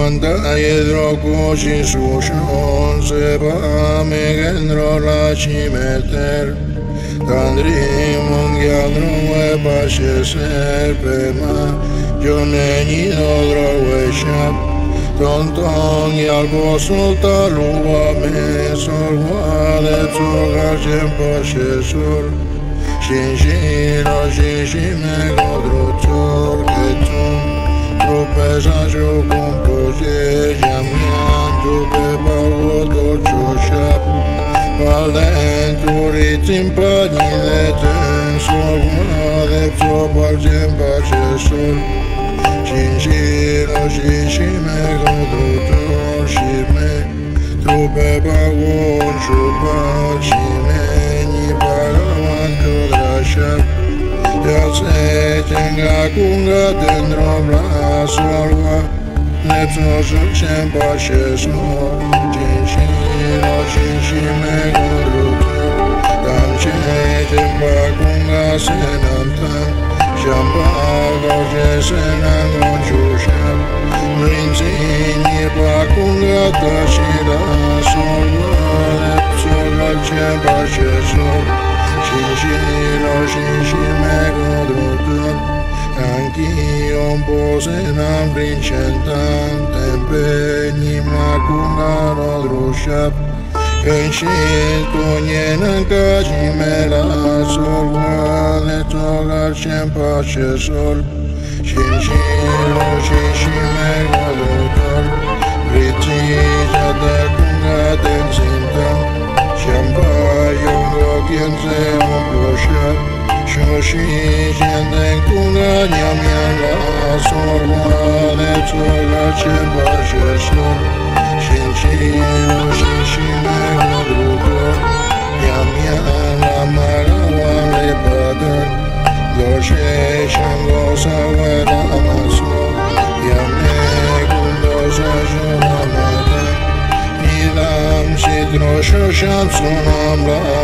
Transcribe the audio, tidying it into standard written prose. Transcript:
Quanta idrocuci sushon seba megendro la cimeter Tandri mungiadro e pasce serpe ma Gioneni odro e shap Tonton yalbo sulta luva me sol Vade tsogar cempa shesur Shinshiro shishime godro tsor ketum Tropeza jo compoze jamian Tupe bago dolcio shap Valenturi timpani de ten sol Vade tsobar cempa shesur Shinshiro shishime godro shime Trupe bagon shupa shime Ni bagavan kodrashap Yace tenga kunga dentro la solva Lepso shushem pasheso Shinshiro shishime godro Tamche tempa kunga senantam Shambhago jesenan gonchusham Rinzini pakunga tashira solva Lepso gachem pasheso Shinshiro shishime godro Anch'io un po' se non vincentam Tempe nima kunga rodrushap Enshiltu njenan kajimela sol Vade togar cempa shesol Shinshiro shishime godro Ritija da kunga tenzintam Shamba yongo kienze un plosha Shoshi jenden kunga nyamyan la sol Vade togar cempa shesol Shinshiro shishime godro Nyamyan la magawan le padan Goshe shango sawela maso Yame kundo sajona madan Idam sidro shosham sunam la